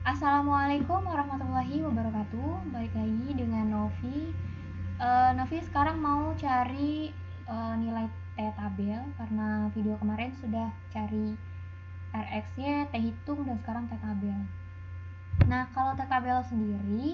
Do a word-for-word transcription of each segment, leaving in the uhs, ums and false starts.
Assalamualaikum warahmatullahi wabarakatuh. Balik lagi dengan Novi. Uh, Novi sekarang mau cari uh, nilai T tabel karena video kemarin sudah cari R X-nya, T hitung, dan sekarang T tabel. Nah, kalau T tabel sendiri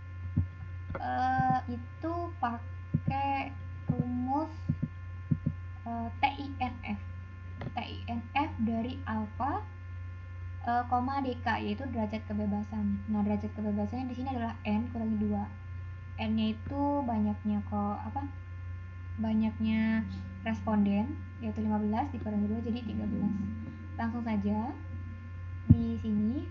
uh, itu pakai rumus uh, T I N F. T I N F dari alfa Uh, koma dk, yaitu derajat kebebasan. Nah, derajat kebebasannya di sini adalah n kurangi dua. N-nya itu banyaknya kok apa? Banyaknya responden, yaitu lima belas dikurangi dua jadi tiga belas. Langsung saja di sini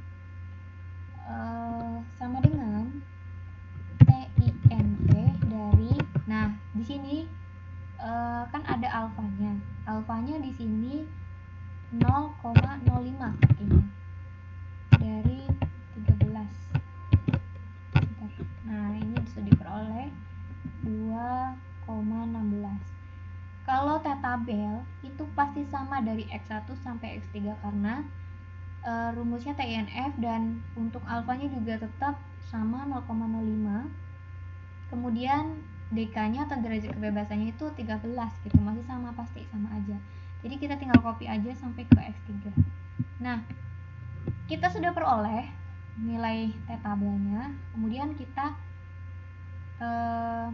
uh, sama dengan T I N F dari, nah di sini uh, kan ada alfanya. Alfanya di sini nol koma nol lima pakainya dari tiga belas. Bentar. Nah, ini bisa diperoleh dua koma enam belas. Kalau T tabel itu pasti sama dari X satu sampai X tiga karena e, rumusnya T I N F, dan untuk alfanya juga tetap sama nol koma nol lima. Kemudian dk-nya atau derajat kebebasannya itu tiga belas gitu, masih sama, pasti sama aja. Jadi kita tinggal copy aja sampai ke X tiga. Nah, kita sudah peroleh nilai T tabelnya. Kemudian kita eh,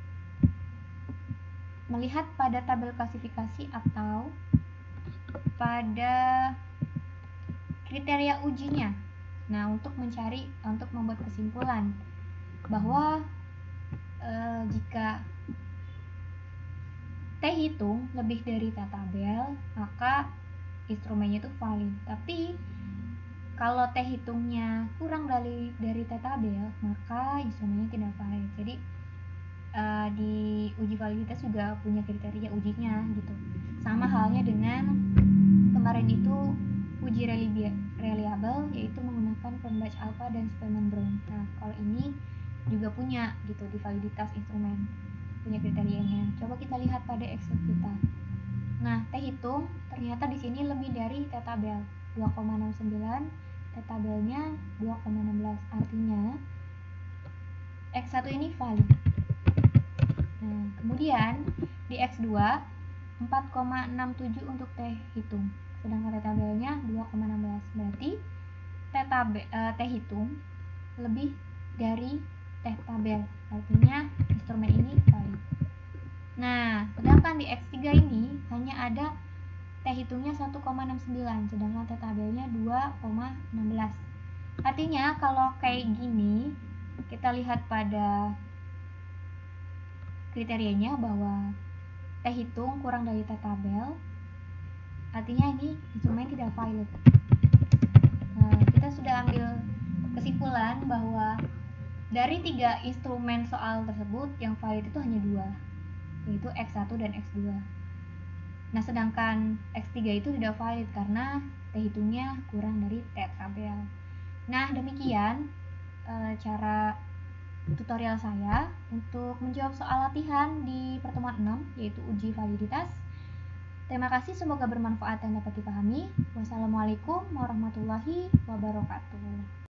melihat pada tabel klasifikasi atau pada kriteria ujinya. Nah, untuk mencari, untuk membuat kesimpulan bahwa eh, jika T hitung lebih dari T tabel, maka instrumennya itu valid. Tapi kalau T hitungnya kurang dari dari T tabel, maka instrumennya tidak valid. Jadi uh, di uji validitas juga punya kriteria ujinya gitu. Sama halnya dengan kemarin itu uji reliable, yaitu menggunakan Cronbach alpha dan Spearman Brown. Nah, kalau ini juga punya gitu di validitas instrumen, punya kriterianya. Coba kita lihat pada Excel kita. Nah, T hitung ternyata di sini lebih dari T tabel, dua koma enam sembilan, T tabelnya dua koma enam belas. Artinya X satu ini valid. Nah, kemudian di X dua empat koma enam tujuh untuk T hitung, sedangkan T tabelnya dua koma enam belas. Berarti T tabel eh, T hitung lebih dari T tabel. Artinya instrumen ini valid. Nah, sedangkan di X tiga ini hanya ada T hitungnya satu koma enam sembilan, sedangkan T tabelnya dua koma enam belas. Artinya kalau kayak gini, kita lihat pada kriterianya bahwa T hitung kurang dari T tabel, artinya ini instrumen tidak valid. Nah, kita sudah ambil kesimpulan bahwa dari tiga instrumen soal tersebut yang valid itu hanya dua, yaitu X satu dan X dua. Nah, sedangkan X tiga itu tidak valid karena T hitungnya kurang dari T tabel. Nah, demikian e, cara tutorial saya untuk menjawab soal latihan di pertemuan enam, yaitu uji validitas. Terima kasih, semoga bermanfaat dan dapat dipahami. Wassalamualaikum warahmatullahi wabarakatuh.